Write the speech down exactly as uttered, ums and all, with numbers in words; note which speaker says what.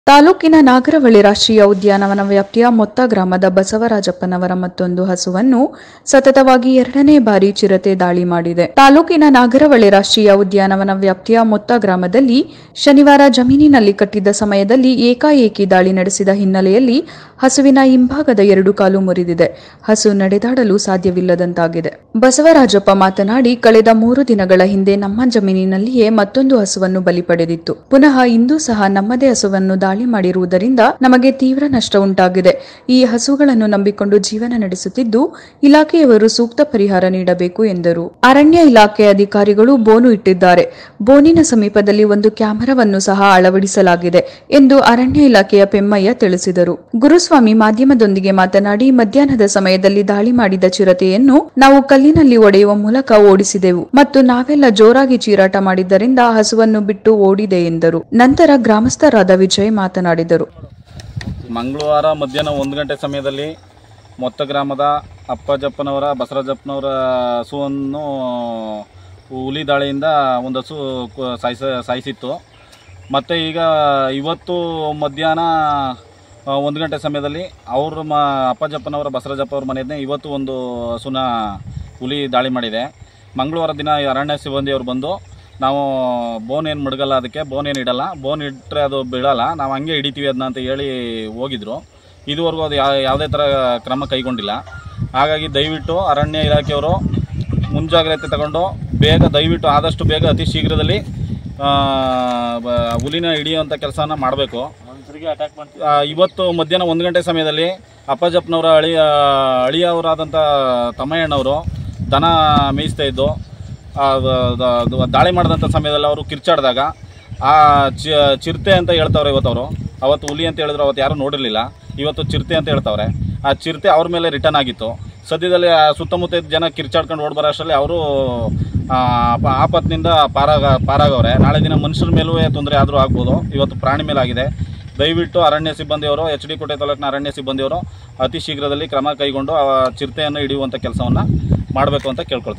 Speaker 1: ತಾಲೂಕಿನ ನಾಗರಹೊಳೆ ರಾಷ್ಟ್ರೀಯ ಉದ್ಯಾನವನ ವ್ಯಾಪ್ತಿಯ ಮೊತ್ತ ಗ್ರಾಮದ ಬಸವರಾಜಪ್ಪನವರ ಮತ್ತೊಂದು ಹಸುವನ್ನು ಸತತವಾಗಿ ಎರಡನೇ ಬಾರಿ ಚಿರತೆ ದಾಳಿ ಮಾಡಿದೆ. ತಾಲೂಕಿನ ನಾಗರಹೊಳೆ ರಾಷ್ಟ್ರೀಯ ಉದ್ಯಾನವನ ವ್ಯಾಪ್ತಿಯ ಮೊತ್ತ ಗ್ರಾಮದಲ್ಲಿ ಶನಿವಾರ ಜಮೀನಿನಲ್ಲಿ ಕಟ್ಟಿದ್ದ ಸಮಯದಲ್ಲಿ ಏಕಾಏಕಿ ದಾಳಿ ನಡೆಸಿದ ಹಿನ್ನೆಲೆಯಲ್ಲಿ ಹಸುವಿನ ಹಿಂಭಾಗದ ಎರಡು ಕಾಲು ಮುರಿದಿದೆ. ಹಸು ನಡೆದಾಡಲು ಸಾಧ್ಯವಿಲ್ಲದಂತಾಗಿದೆ. ಬಸವರಾಜಪ್ಪ ಮಾತನಾಡಿ, ಕಳೆದ ಮೂರು ದಿನಗಳ ಹಿಂದೆ ನಮ್ಮ ಜಮೀನಿನಲ್ಲಿಯೇ ಮತ್ತೊಂದು ಹಸುವನ್ನು ಬಲಿ ಪಡೆದಿತ್ತು. ಪುನಃ ಇಂದು ಸಹ ನಮ್ಮದೇ ಹಸುವನ್ನು ದಾಳಿ ಮಾಡಿರುವುದರಿಂದ ನಮಗೆ ತೀವ್ರ ನಷ್ಟ ಉಂಟಾಗಿದೆ. ಈ ಹಸುಗಳನ್ನು ನಂಬಿಕೊಂಡು ಜೀವನ ನಡೆಸುತ್ತಿದ್ದು, ಇಲಾಖೆಯವರು ಸೂಕ್ತ ಪರಿಹಾರ ನೀಡಬೇಕು ಎಂದರು. ಅರಣ್ಯ ಇಲಾಖೆ ಅಧಿಕಾರಿಗಳು ಬೋನು ಇಟ್ಟಿದ್ದಾರೆ. ಬೋನಿನ ಸಮೀಪದಲ್ಲಿ ಒಂದು ಕ್ಯಾಮೆರಾವನ್ನು ಸಹ ಅಳವಡಿಸಲಾಗಿದೆ ಎಂದು ಅರಣ್ಯ ಇಲಾಖೆಯ ಪೆಮ್ಮಯ್ಯ ತಿಳಿಸಿದರು. ಗುರುಸ್ವಾಮಿ ಮಾಧ್ಯಮದೊಂದಿಗೆ ಮಾತನಾಡಿ, ಮಧ್ಯಾಹ್ನದ ಸಮಯದಲ್ಲಿ ದಾಳಿ ಮಾಡಿದ ಚಿರತೆಯನ್ನು ನಾವು ಕಲ್ಲಿನಲ್ಲಿ ಒಡೆಯುವ ಮೂಲಕ ಓಡಿಸಿದೆವು ಮತ್ತು ನಾವೆಲ್ಲ ಜೋರಾಗಿ ಚೀರಾಟ ಮಾಡಿದ್ದರಿಂದ ಹಸುವನ್ನು ಬಿಟ್ಟು ಓಡಿದೆ ಎಂದರು. ನಂತರ ಗ್ರಾಮಸ್ಥರಾದ ವಿಜಯ್ ಮಾತನಾಡಿದರು.
Speaker 2: ಮಂಗಳವಾರ ಮಧ್ಯಾಹ್ನ ಒಂದು ಗಂಟೆ ಸಮಯದಲ್ಲಿ ಮೊತ್ತ ಗ್ರಾಮದ ಅಪ್ಪಜಪ್ಪನವರ ಬಸವರಾಜಪ್ಪನವರ ಹಸುವನ್ನು ಹುಲಿ ದಾಳಿಯಿಂದ ಒಂದು ಹಸು ಸಾಯಿಸ ಸಾಯಿಸಿತ್ತು ಮತ್ತು ಈಗ ಇವತ್ತು ಮಧ್ಯಾಹ್ನ ಒಂದು ಗಂಟೆ ಸಮಯದಲ್ಲಿ ಅವ್ರ ಮ ಅಪ್ಪಜಪ್ಪನವರ ಬಸವರಾಜಪ್ಪ ಅವ್ರ ಮನೆಯನ್ನೇ ಇವತ್ತು ಒಂದು ಹಸುನ ಹುಲಿ ದಾಳಿ ಮಾಡಿದೆ. ಮಂಗಳವಾರ ದಿನ ಅರಣ್ಯ ಸಿಬ್ಬಂದಿಯವರು ಬಂದು, ನಾವು ಬೋನ್ ಏನು ಮಡಗಲ್ಲ, ಅದಕ್ಕೆ ಬೋನ್ ಏನು ಇಡಲ್ಲ, ಬೋನ್ ಇಟ್ಟರೆ ಅದು ಬೀಳಲ್ಲ, ನಾವು ಹಂಗೆ ಹಿಡಿತೀವಿ ಅದನ್ನ ಅಂತ ಹೇಳಿ ಹೋಗಿದ್ರು. ಇದುವರೆಗೂ ಅದು ಯಾವ ಯಾವುದೇ ಥರ ಕ್ರಮ ಕೈಗೊಂಡಿಲ್ಲ. ಹಾಗಾಗಿ ದಯವಿಟ್ಟು ಅರಣ್ಯ ಇಲಾಖೆಯವರು ಮುಂಜಾಗ್ರತೆ ತಗೊಂಡು ಬೇಗ ದಯವಿಟ್ಟು ಆದಷ್ಟು ಬೇಗ ಅತಿ ಶೀಘ್ರದಲ್ಲಿ ಹುಲಿನ ಹಿಡಿಯುವಂಥ ಕೆಲಸನ ಮಾಡಬೇಕು. ಇವತ್ತು ಮಧ್ಯಾಹ್ನ ಒಂದು ಗಂಟೆ ಸಮಯದಲ್ಲಿ ಅಪ್ಪಜಪ್ಪನವರ ಅಳಿಯ ಅಳಿಯವರಾದಂಥ ತಮ್ಮಯ್ಯಣ್ಣವರು ದನ ಮೇಯಿಸ್ತಾ ಇದ್ದು ದಾಳಿ ಮಾಡಿದಂಥ ಸಮಯದಲ್ಲಿ ಅವರು ಕಿರ್ಚಾಡಿದಾಗ ಆ ಚಿರತೆ ಅಂತ ಹೇಳ್ತವ್ರೆ. ಇವತ್ತು ಅವರು ಅವತ್ತು ಹುಲಿ ಅಂತ ಹೇಳಿದ್ರು, ಅವತ್ತು ಯಾರೂ ನೋಡಿರಲಿಲ್ಲ. ಇವತ್ತು ಚಿರತೆ ಅಂತ ಹೇಳ್ತವ್ರೆ. ಆ ಚಿರತೆ ಅವ್ರ ಮೇಲೆ ರಿಟರ್ನ್ ಆಗಿತ್ತು. ಸದ್ಯದಲ್ಲಿ ಸುತ್ತಮುತ್ತ ಜನ ಕಿರ್ಚಾಡ್ಕೊಂಡು ಓಡಿ ಬರೋಷ್ಟರಲ್ಲಿ ಅವರು ಆಪತ್ತಿನಿಂದ ಪಾರಾಗ ಪಾರಾಗವ್ರೆ. ನಾಳೆ ದಿನ ಮನುಷ್ಯರ ಮೇಲೂ ತೊಂದರೆ ಆದರೂ ಆಗ್ಬೋದು. ಇವತ್ತು ಪ್ರಾಣಿ ಮೇಲಾಗಿದೆ. ದಯವಿಟ್ಟು ಅರಣ್ಯ ಸಿಬ್ಬಂದಿಯವರು, ಎಚ್ ಡಿ ಕೋಟೆ ತಾಲೂಕಿನ ಅರಣ್ಯ ಸಿಬ್ಬಂದಿಯವರು ಅತಿ ಶೀಘ್ರದಲ್ಲಿ ಕ್ರಮ ಕೈಗೊಂಡು ಆ ಚಿರತೆಯನ್ನು ಹಿಡಿಯುವಂಥ ಕೆಲಸವನ್ನು ಮಾಡಬೇಕು ಅಂತ ಕೇಳ್ಕೊಳ್ತೀವಿ.